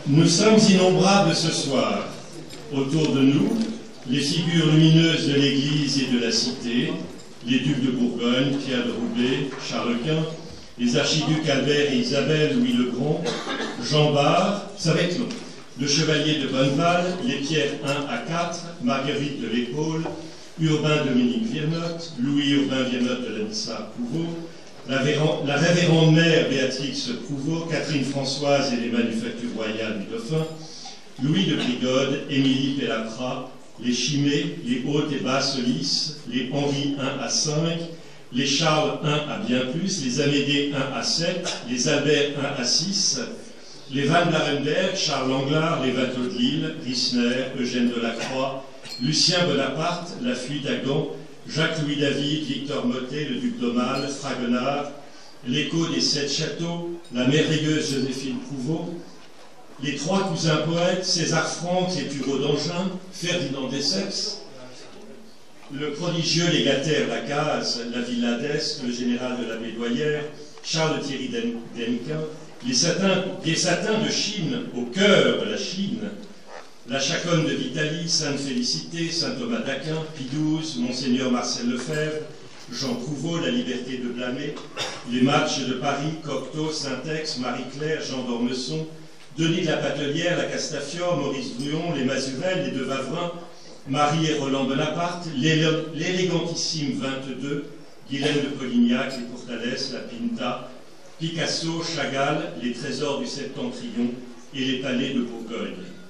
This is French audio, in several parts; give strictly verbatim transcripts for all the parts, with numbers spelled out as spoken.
Nous sommes innombrables ce soir. Autour de nous, les figures lumineuses de l'Église et de la Cité, les ducs de Bourgogne, Pierre de Roubaix, Charles Quint, les archiducs Albert et Isabelle, Louis le Grand, Jean Bart, ça va être long, le chevalier de Bonneval, les Pierre un à quatre, Marguerite de l'Épaule, Urbain Dominique Virnotte, Louis Urbain Virnotte de la Nissa Prouveau, la, la révérende mère Béatrix Prouveau, Catherine Françoise et les manufactures royales du Dauphin, Louis de Brigode, Émilie Pellapra, les Chimay, les Hautes et Basses Lys, les Henri un à cinq, les Charles un à bien plus, les Amédée un à sept, les Albert un à six, les Van d'Arenberg, Charles Langlard, les Watteau de Lille, Risner, Eugène Delacroix, Lucien Bonaparte, la fuite à Gand, Jacques-Louis David, Victor Mottet, le duc d'Aumale, Fragonard, l'écho des sept châteaux, la merveilleuse Joséphine Prouveau, les trois cousins poètes, César Franck et Thureau d'Angin, Ferdinand d'Essex, le prodigieux légataire Lacaze, la Villa d'Est, le général de la Bédoyère, Charles Thierry d'Hennequin, les satins, les satins de Chine, au cœur de la Chine, la chaconne de l'Italie, Sainte-Félicité, Saint-Thomas d'Aquin, Pie douze, Monseigneur Marcel Lefebvre, Jean Prouveau, la liberté de blâmer, les matchs de Paris, Cocteau, Saint-Ex, Marie-Claire, Jean d'Ormesson, Denis de la Patelière, la Castafiore, Maurice Bruon, les Mazurel, les De Vavrin, Marie et Roland Bonaparte, l'élégantissime vingt-deux, Guylaine de Polignac, les Portales, la Pinta, Picasso, Chagall, les trésors du Septentrion et les palais de Bourgogne.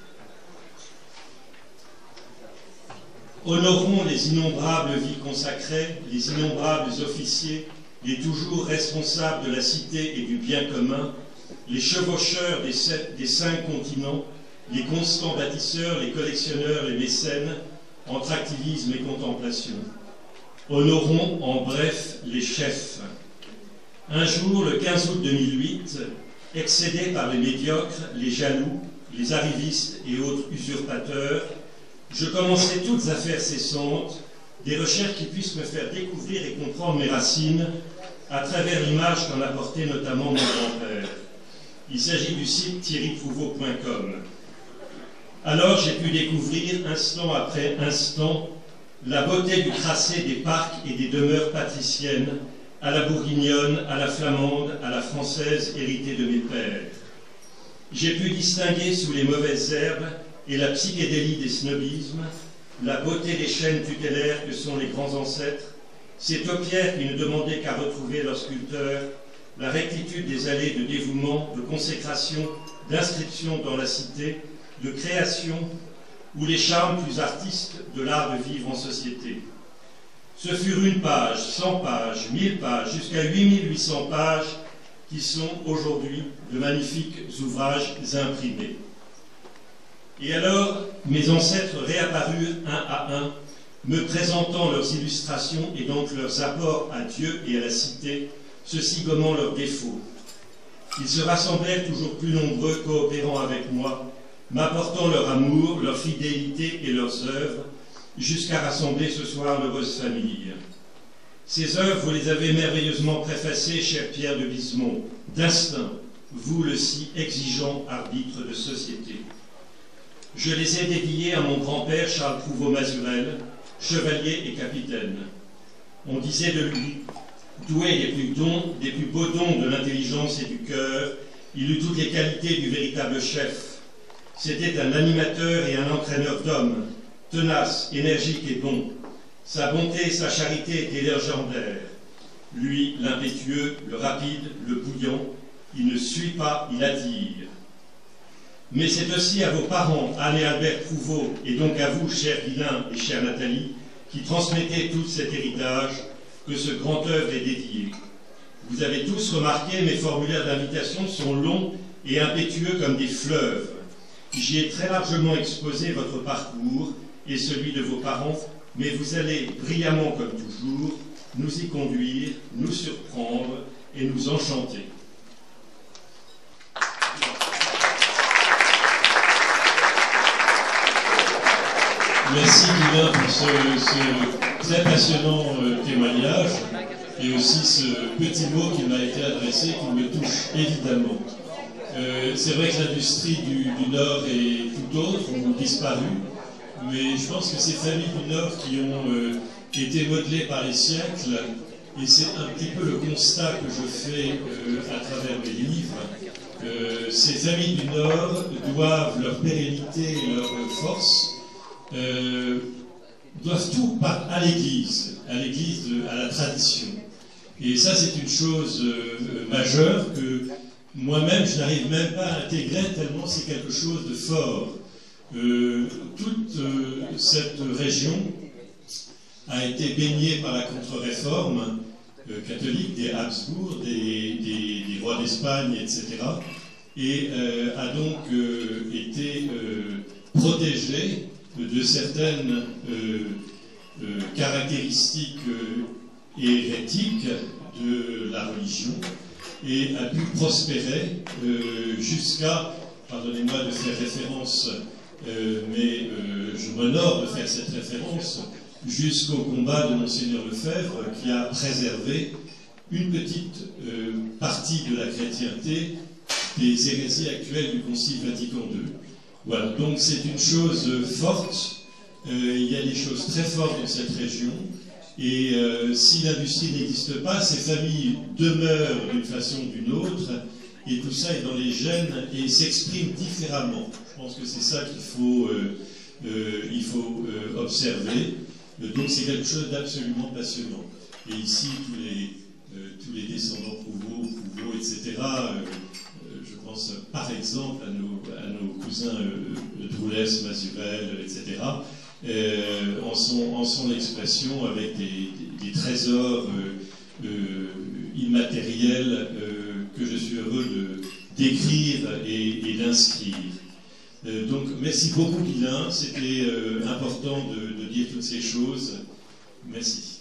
Honorons les innombrables vies consacrées, les innombrables officiers, les toujours responsables de la cité et du bien commun, les chevaucheurs des, sept, des cinq continents, les constants bâtisseurs, les collectionneurs, les mécènes, entre activisme et contemplation. Honorons en bref les chefs. Un jour, le quinze août deux mille huit, excédés par les médiocres, les jaloux, les arrivistes et autres usurpateurs, je commençais toutes affaires cessantes, des recherches qui puissent me faire découvrir et comprendre mes racines à travers l'image qu'en apportait notamment mon grand-père. Il s'agit du site thierry prouveau point com. Alors j'ai pu découvrir, instant après instant, la beauté du tracé des parcs et des demeures patriciennes, à la bourguignonne, à la flamande, à la française héritée de mes pères. J'ai pu distinguer sous les mauvaises herbes et la psychédélie des snobismes, la beauté des chaînes tutélaires que sont les grands ancêtres, ces taupières qui ne demandaient qu'à retrouver leur sculpteur, la rectitude des allées de dévouement, de consécration, d'inscription dans la cité, de création, ou les charmes plus artistes de l'art de vivre en société. Ce furent une page, cent pages, mille pages, jusqu'à huit mille huit cents pages, qui sont aujourd'hui de magnifiques ouvrages imprimés. Et alors, mes ancêtres réapparurent un à un, me présentant leurs illustrations et donc leurs apports à Dieu et à la cité, ceux-ci gommant leurs défauts. Ils se rassemblèrent toujours plus nombreux, coopérant avec moi, m'apportant leur amour, leur fidélité et leurs œuvres, jusqu'à rassembler ce soir l'heureuse famille. Ces œuvres, vous les avez merveilleusement préfacées, cher Pierre de Bismont, d'instinct, vous le si exigeant arbitre de société. Je les ai dédiées à mon grand-père Charles Prouveau-Mazurel, chevalier et capitaine. On disait de lui, doué des plus, dons, des plus beaux dons de l'intelligence et du cœur, il eut toutes les qualités du véritable chef. C'était un animateur et un entraîneur d'hommes, tenace, énergique et bon. Sa bonté et sa charité étaient légendaires. Lui, l'impétueux, le rapide, le bouillant, il ne suit pas, il attire. Mais c'est aussi à vos parents, Anne et Albert Prouveau, et donc à vous, cher Guilain et chère Nathalie, qui transmettez tout cet héritage, que ce grand œuvre est dédié. Vous avez tous remarqué, mes formulaires d'invitation sont longs et impétueux comme des fleuves. J'y ai très largement exposé votre parcours et celui de vos parents, mais vous allez, brillamment comme toujours, nous y conduire, nous surprendre et nous enchanter. Merci Guilain pour ce, ce très passionnant euh, témoignage et aussi ce petit mot qui m'a été adressé qui me touche évidemment. Euh, c'est vrai que l'industrie du, du Nord est tout autre, ou disparu, mais je pense que ces familles du Nord qui ont euh, été modelées par les siècles, et c'est un petit peu le constat que je fais euh, à travers mes livres, euh, ces familles du Nord doivent leur pérennité et leur force, euh, doivent tout à l'Église, à l'Église, à la tradition. Et ça, c'est une chose euh, majeure que moi-même, je n'arrive même pas à intégrer tellement c'est quelque chose de fort. Euh, toute euh, cette région a été baignée par la contre-réforme euh, catholique des Habsbourg, des, des, des rois d'Espagne, et cetera, et euh, a donc euh, été euh, protégée de certaines euh, euh, caractéristiques euh, hérétiques de la religion, et a pu prospérer euh, jusqu'à, pardonnez-moi de faire référence, euh, mais euh, je m'honore de faire cette référence, jusqu'au combat de Monseigneur Lefebvre, qui a préservé une petite euh, partie de la chrétienté des hérésies actuelles du Concile Vatican deux. Voilà, donc c'est une chose forte, euh, il y a des choses très fortes dans cette région, et euh, si l'industrie n'existe pas, ces familles demeurent d'une façon ou d'une autre, et tout ça est dans les gènes et s'exprime différemment. Je pense que c'est ça qu'il faut, euh, euh, il faut euh, observer. Donc c'est quelque chose d'absolument passionnant. Et ici, tous les, euh, tous les descendants Prouveau, Prouveau, et cetera, euh, euh, je pense par exemple à nos, à nos cousins euh, Droulès, Mazurel, et cetera, euh, en, son, en son expression avec des, des, des trésors euh, euh, immatériels euh, que je suis heureux de d'écrire et, et d'inscrire. Euh, donc merci beaucoup Guilain, c'était euh, important de, de dire toutes ces choses. Merci.